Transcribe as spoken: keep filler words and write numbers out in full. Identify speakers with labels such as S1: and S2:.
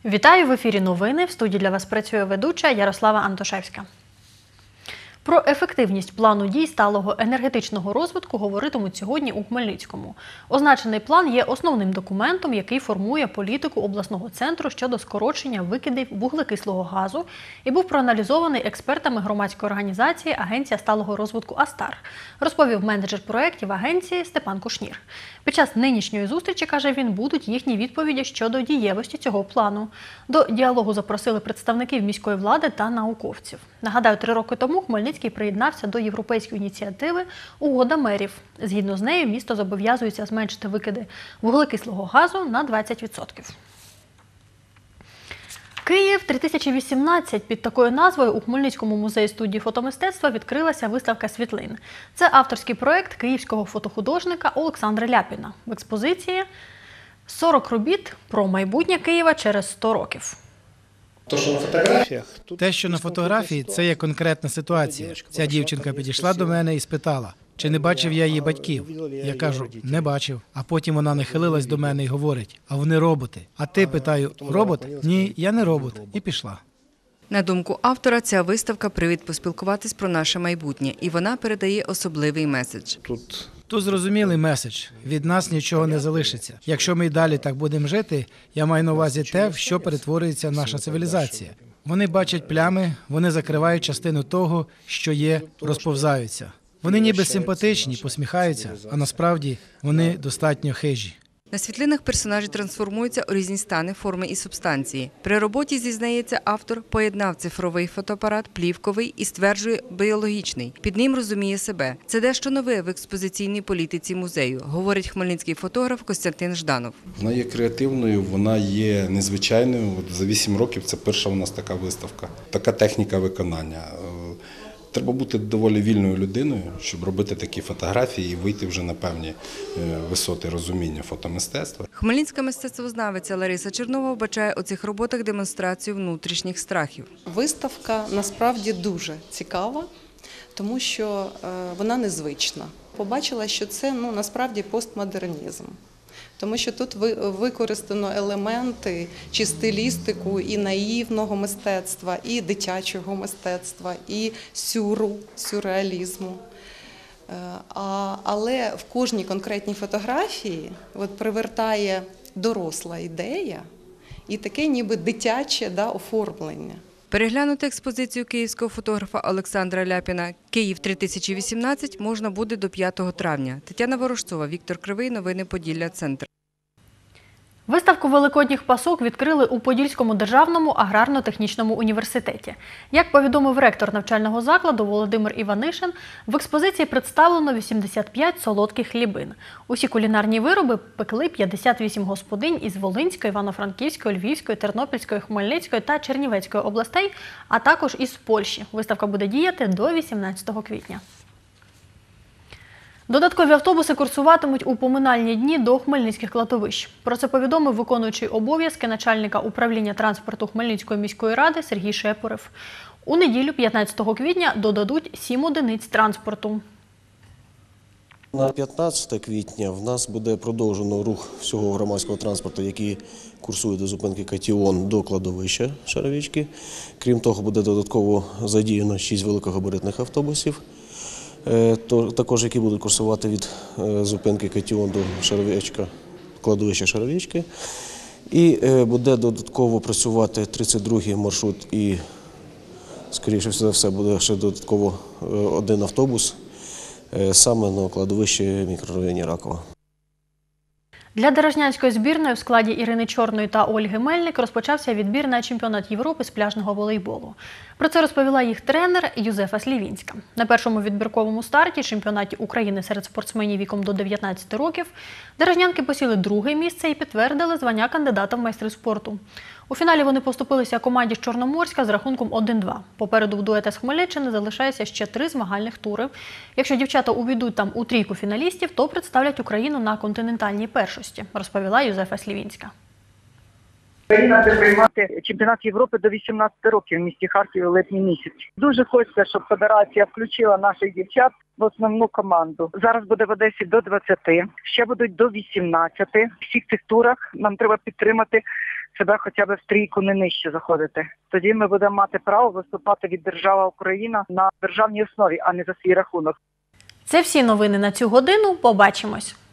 S1: Вітаю, в ефірі новини. В студії для вас працює ведуча Ярослава Антошевська. Про ефективність плану дій сталого енергетичного розвитку говоритимуть сьогодні у Хмельницькому. Означений план є основним документом, який формує політику обласного центру щодо скорочення викидів вуглекислого газу і був проаналізований експертами громадської організації Агенція сталого розвитку «Астар», розповів менеджер проєктів агенції Степан Кушнір. Під час нинішньої зустрічі, каже він, будуть їхні відповіді щодо дієвості цього плану. До діалогу запросили представників міської влади та науковців. Нагадаю, три роки тому Хмельницький приєднався до європейської ініціативи «Угода мерів». Згідно з нею, місто зобов'язується зменшити викиди вуглекислого газу на двадцять відсотків. Київ три тисячі вісімнадцять. Під такою назвою у Хмельницькому музеї студії фотомистецтва відкрилася виставка світлин. Це авторський проєкт київського фотохудожника Олександра Ляпіна. В експозиції сорок робіт про майбутнє Києва через сто років.
S2: Те, що на фотографії, це є конкретна ситуація. Ця дівчинка підійшла до мене і спитала, чи не бачив я її батьків. Я кажу, не бачив. А потім вона нахилилась до мене і говорить, а вони роботи. А ти, питаю, робот? Ні, я не робот. І пішла.
S3: На думку автора, ця виставка – привід поспілкуватись про наше майбутнє, і вона передає особливий меседж.
S2: Тут... Тут зрозумілий меседж. Від нас нічого не залишиться. Якщо ми й далі так будемо жити, я маю на увазі те, в що перетворюється наша цивілізація. Вони бачать плями, вони закривають частину того, що є, розповзаються. Вони ніби симпатичні, посміхаються, а насправді вони достатньо хижі.
S3: На світлинах персонажі трансформуються у різні стани, форми і субстанції. При роботі, зізнається автор, поєднав цифровий фотоапарат, плівковий і стверджує біологічний. Під ним розуміє себе. Це дещо нове в експозиційній політиці музею, говорить хмельницький фотограф Костянтин Жданов.
S4: Вона є креативною, вона є незвичайною. От за вісім років це перша у нас така виставка, така техніка виконання. Треба бути доволі вільною людиною, щоб робити такі фотографії і вийти вже на певні висоти розуміння фотомистецтва.
S3: Хмельницька мистецтвознавиця Лариса Чернова вбачає у цих роботах демонстрацію внутрішніх страхів.
S5: Виставка насправді дуже цікава, тому що вона незвична. Побачила, що це ну, насправді постмодернізм. Тому що тут використано елементи чи стилістику і наївного мистецтва, і дитячого мистецтва, і сюру, сюрреалізму. Але в кожній конкретній фотографії от привертає доросла ідея і таке ніби дитяче да, оформлення.
S3: Переглянути експозицію київського фотографа Олександра Ляпіна «Київ три тисячі вісімнадцять» можна буде до п'ятого травня. Тетяна Ворожцова, Віктор Кривий, новини Поділля, Центр.
S1: Виставку великодніх пасок відкрили у Подільському державному аграрно-технічному університеті. Як повідомив ректор навчального закладу Володимир Іванишин, в експозиції представлено вісімдесят п'ять солодких хлібин. Усі кулінарні вироби пекли п'ятдесят вісім господинь із Волинської, Івано-Франківської, Львівської, Тернопільської, Хмельницької та Чернівецької областей, а також із Польщі. Виставка буде діяти до вісімнадцятого квітня. Додаткові автобуси курсуватимуть у поминальні дні до хмельницьких кладовищ. Про це повідомив виконуючий обов'язки начальника управління транспорту Хмельницької міської ради Сергій Шепурев. У неділю, п'ятнадцятого квітня, додадуть сім одиниць транспорту.
S6: На п'ятнадцяте квітня в нас буде продовжено рух всього громадського транспорту, який курсує до зупинки Катіон до кладовища Шаровічки. Крім того, буде додатково задіяно шість великогабаритних автобусів, також які будуть курсувати від зупинки Катіон до Шаровічка, кладовища Шаровічки. І буде додатково працювати тридцять другий маршрут і, скоріше за все, буде ще додатково один автобус саме на кладовищі мікрорайоні Ракова.
S1: Для дорожнянської збірної в складі Ірини Чорної та Ольги Мельник розпочався відбір на чемпіонат Європи з пляжного волейболу. Про це розповіла їх тренер Юзефа Слівінська. На першому відбірковому старті чемпіонаті України серед спортсменів віком до дев'ятнадцяти років дорожнянки посіли друге місце і підтвердили звання кандидата в майстри спорту. У фіналі вони поступилися команді з Чорноморська з рахунком один-два. Попереду в дуета з Хмельниччини залишається ще три змагальних тури. Якщо дівчата увійдуть там у трійку фіналістів, то представлять Україну на континентальній першості, розповіла Юзефа Слівінська.
S7: Україна буде приймати чемпіонат Європи до вісімнадцяти років в місті Харкові у липні місяці. Дуже хочеться, щоб федерація включила наших дівчат в основну команду. Зараз буде в Одесі до двадцяти, ще будуть до вісімнадцяти. В всіх цих турах нам треба підтримати себе хоча б в трійку не нижче заходити. Тоді ми будемо мати право виступати від держави Україна на державній основі, а не за свій рахунок.
S1: Це всі новини на цю годину. Побачимось.